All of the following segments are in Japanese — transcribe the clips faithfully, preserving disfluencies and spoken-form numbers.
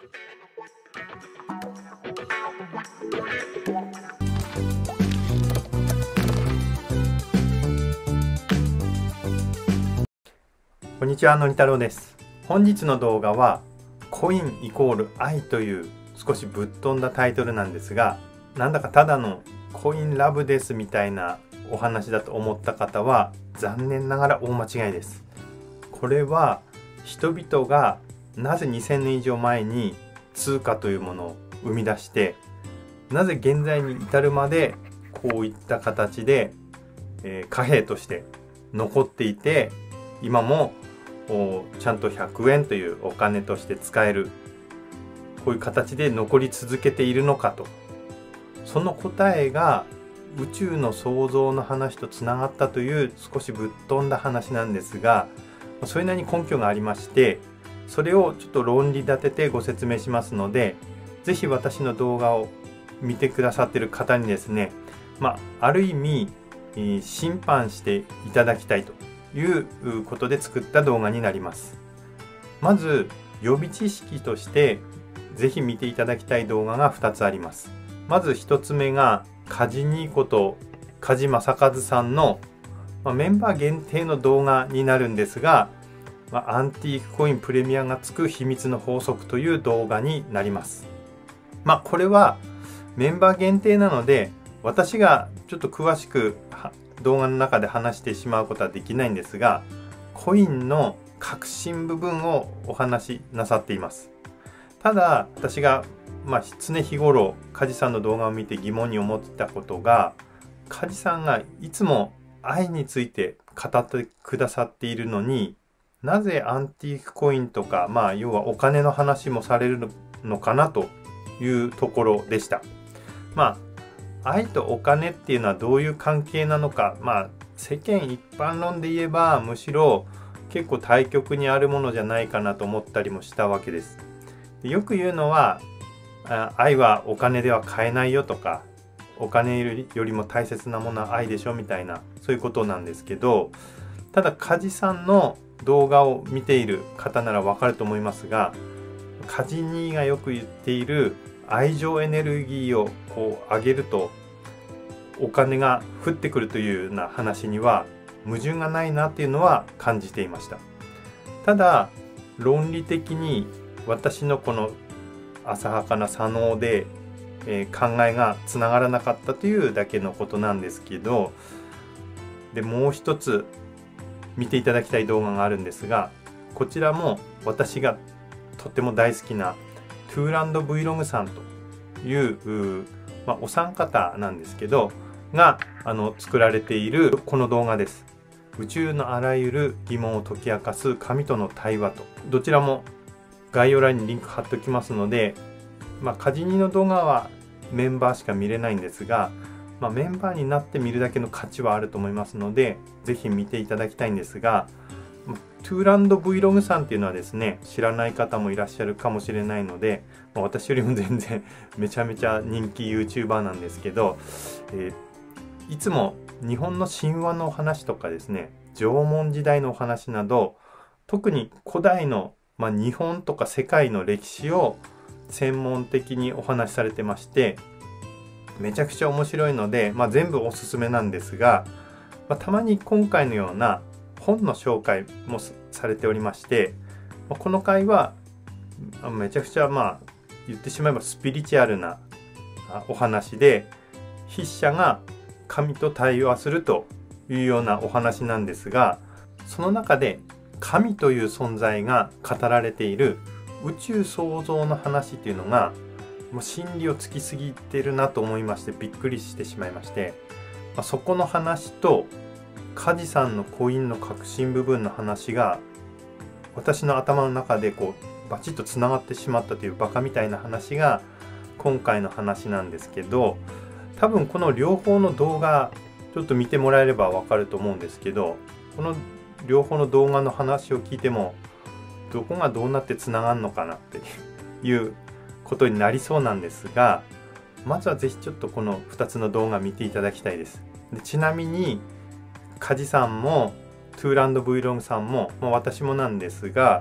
こんにちは、のり太郎です。本日の動画はコインイコール愛という少しぶっ飛んだタイトルなんですが、なんだかただのコインラブですみたいなお話だと思った方は残念ながら大間違いです。これは人々がなぜにせんねん以上前に通貨というものを生み出して、なぜ現在に至るまでこういった形で、えー、貨幣として残っていて、今もちゃんとひゃくえんというお金として使える、こういう形で残り続けているのかと。その答えが宇宙の創造の話とつながったという少しぶっ飛んだ話なんですが、それなりに根拠がありまして、それをちょっと論理立ててご説明しますので、是非私の動画を見てくださっている方にですね、まあ、ある意味審判していただきたいということで作った動画になります。まず予備知識としてぜひ見ていただきたい動画がふたつあります。まずひとつめがカジニーこと梶正和さんの、まあ、メンバー限定の動画になるんですが、まあ、アンティークコインプレミアがつく秘密の法則という動画になります。まあこれはメンバー限定なので私がちょっと詳しく動画の中で話してしまうことはできないんですが、コインの核心部分をお話しなさっています。ただ私が、まあ、常日頃梶さんの動画を見て疑問に思ってたことが、梶さんがいつも愛について語ってくださっているのに、なぜアンティークコインとか、まあ要はお金の話もされるのかなというところでした。まあ愛とお金っていうのはどういう関係なのか、まあ世間一般論で言えばむしろ結構対極にあるものじゃないかなと思ったりもしたわけです。でよく言うのは、愛はお金では買えないよとか、お金よりも大切なものは愛でしょみたいな、そういうことなんですけど、ただ梶さんの動画を見ている方ならわかると思いますが、梶兄がよく言っている愛情エネルギーをこう上げるとお金が降ってくるというような話には矛盾がないなっていうのは感じていました。ただ論理的に私のこの浅はかな左脳で、えー、考えがつながらなかったというだけのことなんですけど、でもう一つ見ていただきたい動画があるんですが、こちらも私がとっても大好きなトゥーランド Vlog さんという、まあ、お三方なんですけどがあの作られているこの動画です。宇宙のあらゆる疑問を解き明かす神との対話と。どちらも概要欄にリンク貼っておきますので、まあ、カジニの動画はメンバーしか見れないんですが、まあ、メンバーになって見るだけの価値はあると思いますので、ぜひ見ていただきたいんですが、トゥーランド Vlog さんっていうのはですね、知らない方もいらっしゃるかもしれないので、まあ、私よりも全然めちゃめちゃ人気 YouTuber なんですけど、えー、いつも日本の神話のお話とかですね、縄文時代のお話など、特に古代の、まあ、日本とか世界の歴史を専門的にお話しされてまして、めちゃくちゃ面白いので、まあ、全部おすすめなんですが、まあ、たまに今回のような本の紹介もされておりまして、この回はめちゃくちゃまあ言ってしまえばスピリチュアルなお話で、筆者が神と対話するというようなお話なんですが、その中で神という存在が語られている宇宙創造の話っていうのがもう真理をつきすぎてるなと思いまして、びっくりしてしまいまして、まあ、そこの話と梶さんのコインの核心部分の話が私の頭の中でこうバチッとつながってしまったというバカみたいな話が今回の話なんですけど、多分この両方の動画ちょっと見てもらえればわかると思うんですけど、この両方の動画の話を聞いてもどこがどうなってつながるのかなっていうことになりそうなんですが、まずはぜひちょっとこのふたつの動画見ていただきたいです。でちなみに梶さんもトゥーランド Vlog さんも、まあ、私もなんですが、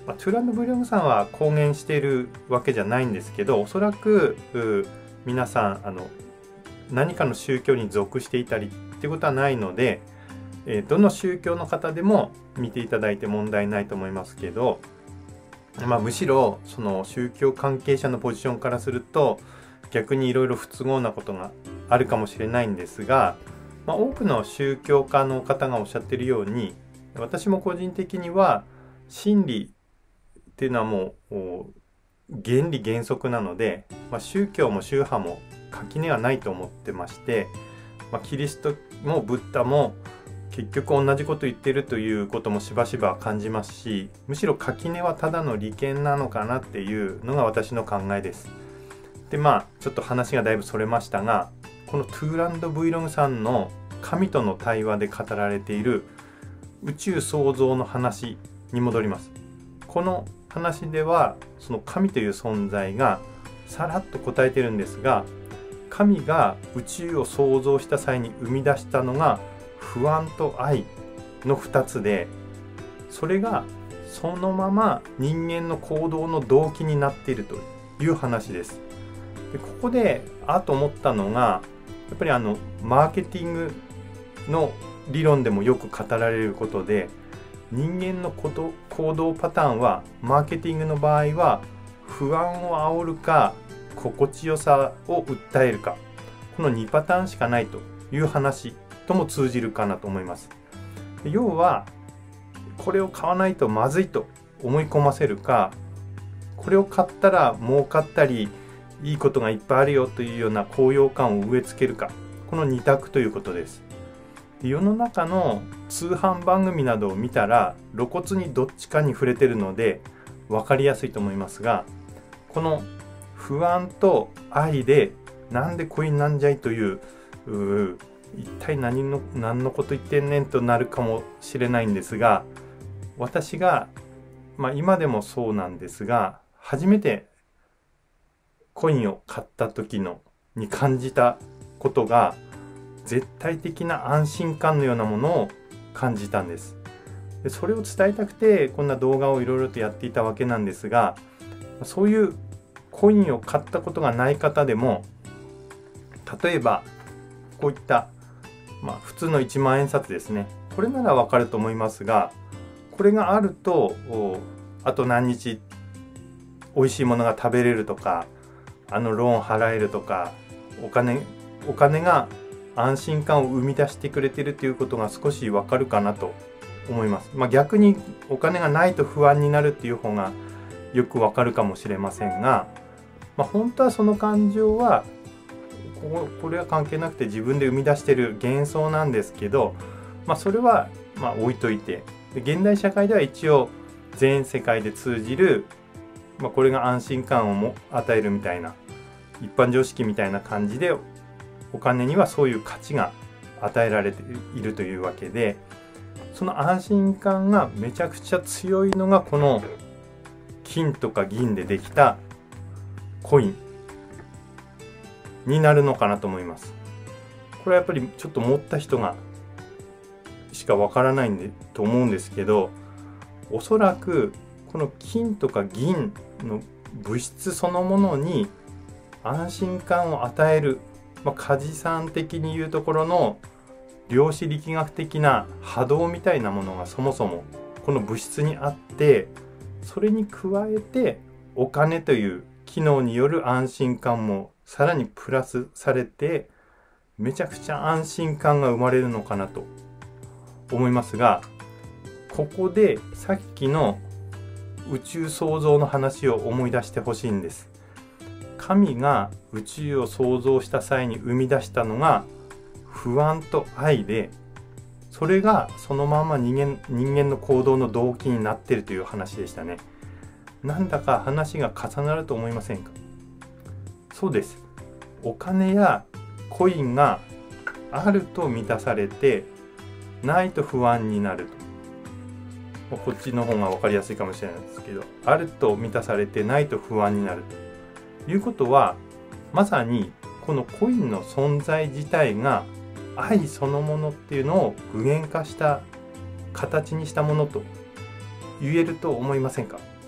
まあ、トゥーランド・ブリロングさんは公言しているわけじゃないんですけど、おそらく皆さんあの何かの宗教に属していたりっていうことはないので、えー、どの宗教の方でも見ていただいて問題ないと思いますけど、まあ、むしろその宗教関係者のポジションからすると逆にいろいろ不都合なことがあるかもしれないんですが、まあ、多くの宗教家の方がおっしゃっているように、私も個人的には真理っていうのはもう原理原則なので、まあ、宗教も宗派も垣根はないと思ってまして、まあ、キリストもブッダも結局同じこと言ってるということもしばしば感じますし、むしろ垣根はただの利権なのかなっていうのが私の考えです。でまあちょっと話がだいぶそれましたが、このトゥーランド・ブイロングさんの神との対話で語られている宇宙創造の話に戻ります。この話ではその神という存在がさらっと答えてるんですが、神が宇宙を創造した際に生み出したのが不安と愛のふたつで、それがそのまま人間の行動の動機になっているという話です。でここであと思ったのが、やっぱりあのマーケティングの理論でもよく語られることで、人間のこと行動パターンはマーケティングの場合は不安を煽るか心地よさを訴えるか、このにパターンしかないという話とも通じるかなと思います。要はこれを買わないとまずいと思い込ませるか、これを買ったら儲かったりいいことがいっぱいあるよというような高揚感を植え付けるか、このに択ということです。世の中の通販番組などを見たら露骨にどっちかに触れてるので分かりやすいと思いますが、この不安と愛でなんでコインなんじゃいという、う一体何の何のこと言ってんねんとなるかもしれないんですが、私が、まあ、今でもそうなんですが、初めてコインを買った時のに感じたことが絶対的な安心感のようなものを感じたんです。でそれを伝えたくてこんな動画をいろいろとやっていたわけなんですが、そういうコインを買ったことがない方でも、例えばこういった、まあ、普通のいちまんえん札ですね、これならわかると思いますが、これがあるとあと何日美味しいものが食べれるとか、あのローン払えるとか、お金お金が安心感を生み出してくれてるということが少しわかるかなと思います。まあ、逆にお金がないと不安になるっていう方がよくわかるかもしれませんが、まあ、本当はその感情はここれは関係なくて自分で生み出してる幻想なんですけど、まあ、それはまあ置いといて、で現代社会では一応全世界で通じる、まあ、これが安心感をも与えるみたいな一般常識みたいな感じで、お金にはそういう価値が与えられているというわけで、その安心感がめちゃくちゃ強いのがこの金とか銀でできたコインになるのかなと思います。これはやっぱりちょっと持った人がしかわからないんでと思うんですけど、おそらくこの金とか銀の物質そのものに安心感を与える、まあ、カジさん的に言うところの量子力学的な波動みたいなものがそもそもこの物質にあって、それに加えてお金という機能による安心感もさらにプラスされて、めちゃくちゃ安心感が生まれるのかなと思いますが、ここでさっきの宇宙創造の話を思い出してほしいんです。神が宇宙を創造した際に生み出したのが不安と愛で、それがそのまま人間、人間の行動の動機になっているという話でしたね。なんだか話が重なると思いませんか？そうです。お金やコインがあると満たされて、ないと不安になると。こっちの方が分かりやすいかもしれないですけど、あると満たされてないと不安になるということは、まさにこのコインの存在自体が愛そのものっていうのを具現化した形にしたものと言えると思いませんか？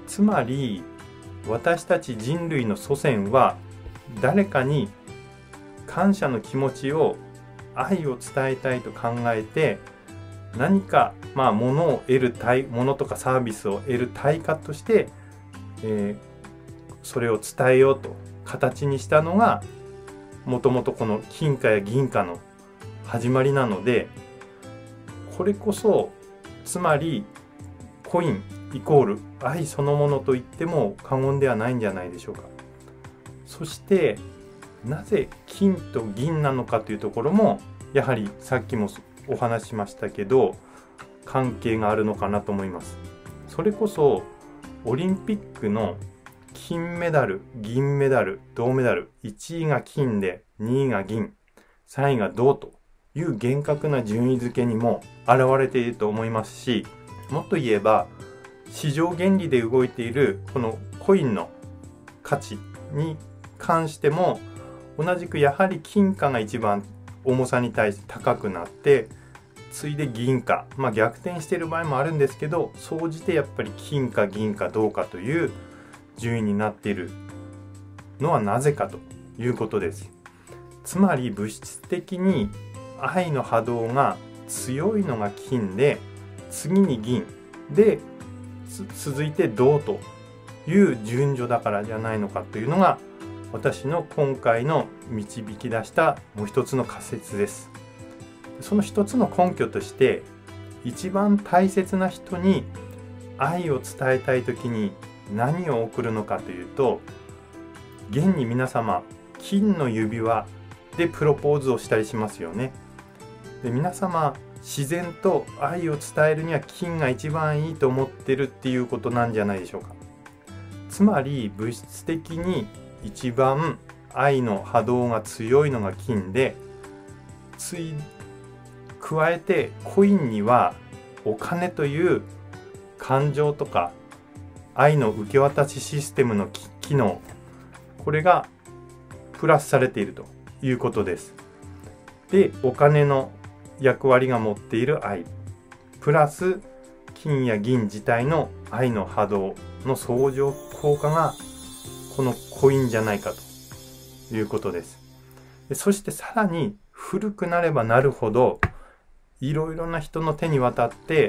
つまり私たち人類の祖先は誰かに感謝の気持ちを、愛を伝えたいと考えて、何かまあ物を得る対物とかサービスを得る対価として、えー、それを伝えようと形にしたのがもともとこの金貨や銀貨の始まりなので、これこそつまりコインイコール愛そのものと言っても過言ではないんじゃないでしょうか。そしてなぜ金と銀なのかというところも、やはりさっきもお話ししましたけど関係があるのかなと思います。それこそオリンピックの金メダル、銀メダル、銅メダル、いちいが金でにいが銀、さんいが銅という厳格な順位付けにも現れていると思いますし、もっと言えば市場原理で動いているこのコインの価値に関しても同じくやはり金貨が一番重さに対して高くなって、次いで銀貨、まあ逆転している場合もあるんですけど、総じてやっぱり金貨銀貨銅貨という順位になっているのはなぜかということです。つまり物質的に愛の波動が強いのが金で、次に銀で続いて銅という順序だからじゃないのかというのが私の今回の導き出したもう一つの仮説です。その一つの根拠として、一番大切な人に愛を伝えたいときに何を贈るのかというと、現に皆様金の指輪でプロポーズをしたりしますよね。で、皆様自然と愛を伝えるには金が一番いいと思ってるっていうことなんじゃないでしょうか。つまり物質的に一番愛の波動が強いのが金で、つい加えてコインにはお金という感情とか愛の受け渡しシステムの機能、これがプラスされているということです。で、お金の役割が持っている愛プラス金や銀自体の愛の波動の相乗効果がこのコインじゃないかということです。で、そしてさらに古くなればなるほどいろいろな人の手に渡って、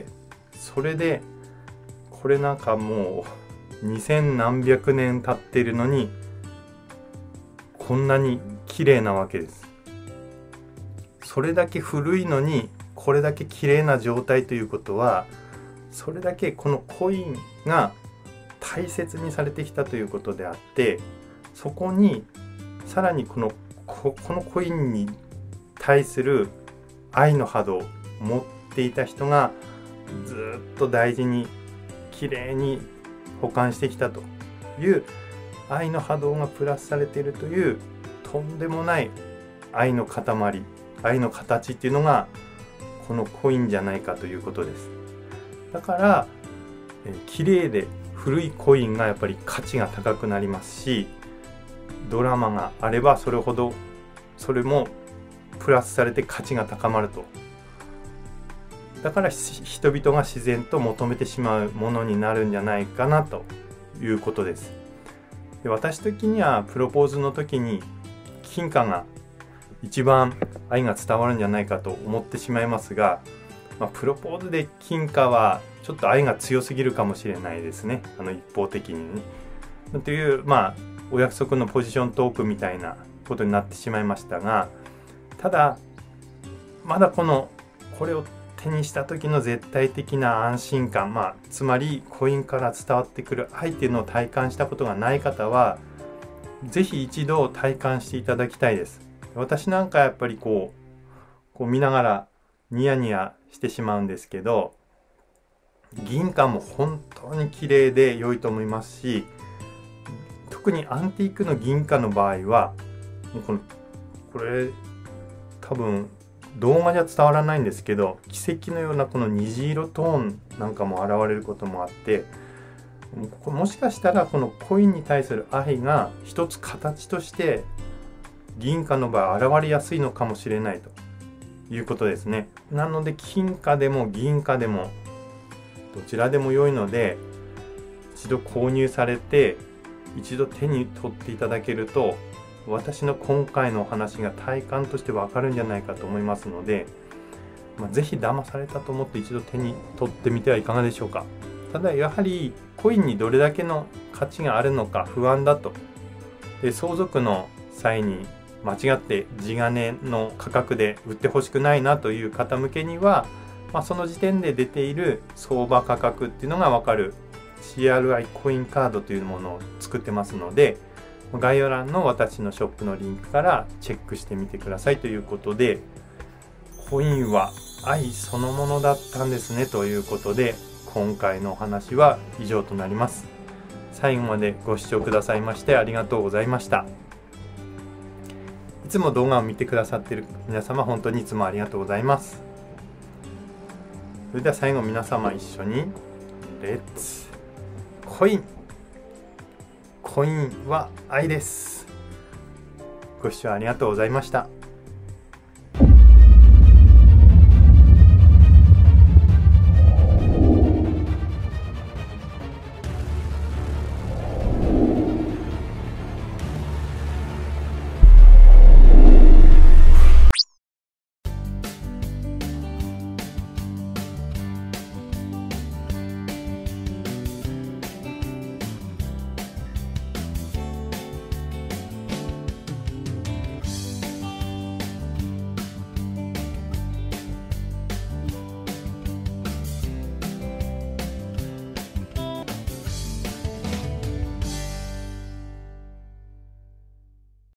それでこれなんかもうにせんなんびゃくねん経っているのにこんなに綺麗なわけです。それだけ古いのにこれだけ綺麗な状態ということは、それだけこのコインが大切にされてきたということであって、そこにさらにこのこのコインに対する愛の波動を持っていた人がずっと大事に綺麗に保管してきたという愛の波動がプラスされているというとんでもない愛の塊、愛の形っていうのがこのコインじゃないかということです。だからえ綺麗で古いコインがやっぱり価値が高くなりますし、ドラマがあればそれほどそれもプラスされて価値が高まると。だから人々が自然と求めてしまうものになるんじゃないかなということです。で、私的にはプロポーズの時に金貨が一番愛が伝わるんじゃないかと思ってしまいますが、まあ、プロポーズで金貨はちょっと愛が強すぎるかもしれないですね。あの一方的にね。というまあお約束のポジショントークみたいなことになってしまいましたが、ただまだこのこれを手にした時の絶対的な安心感、まあつまりコインから伝わってくる愛っていうのを体感したことがない方はぜひ一度体感していただきたいです。私なんかやっぱりこうこう見ながらニヤニヤしてしまうんですけど、銀貨も本当に綺麗で良いと思いますし、特にアンティークの銀貨の場合はもうこのこれ多分動画じゃ伝わらないんですけど、奇跡のようなこの虹色トーンなんかも現れることもあって、もしかしたらこのコインに対する愛が一つ形として銀貨の場合現れやすいのかもしれないということですね。なので金貨でも銀貨でもどちらでも良いので、 一度購入されて一度手に取っていただけると、私の今回のお話が体感としてわかるんじゃないかと思いますので、まあ、ぜひ騙されたと思って一度手に取ってみてはいかがでしょうか。ただやはりコインにどれだけの価値があるのか不安だと。で、相続の際に間違って地金の価格で売ってほしくないなという方向けには、まあ、その時点で出ている相場価格っていうのが分かる シーアールアイ コインカードというものを作ってますので、概要欄の私のショップのリンクからチェックしてみてくださいということで、コインは愛そのものだったんですねということで、今回のお話は以上となります。最後までご視聴くださいましてありがとうございました。いつも動画を見てくださっている皆様、本当にいつもありがとうございます。それでは最後、皆様一緒にレッツコイン。コインは愛です。ご視聴ありがとうございました。